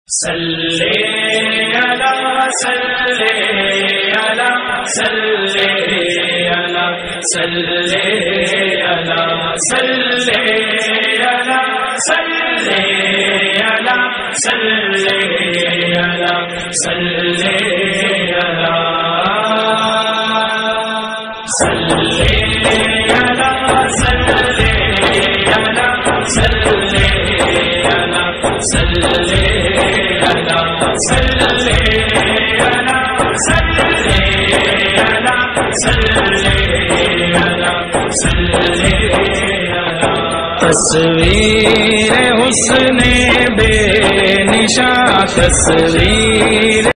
सल्ले अला सल्ले अला सल्ले अला सल्ले अला सल्ले अला सल्ले अला सल्ले अला सल्ले अला सल्ले अला सल्ले अला सल्ले अला सल्ले अला सल्ले अला सल्ले अला सल्ले अला सल्ले अला। तस्वीर हुस्ने बेनिशा तस्वीर